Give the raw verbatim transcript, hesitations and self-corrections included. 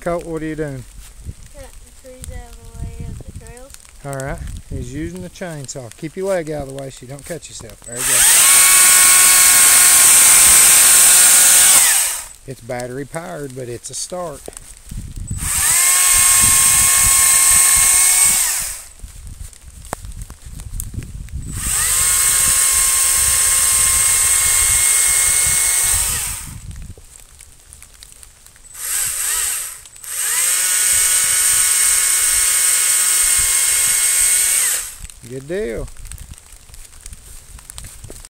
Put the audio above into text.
Colt, what are you doing? Cutting trees out of the way of the trails. Alright, he's using the chainsaw. Keep your leg out of the way so you don't cut yourself. There you go. It's battery powered, but it's a start. Good deal.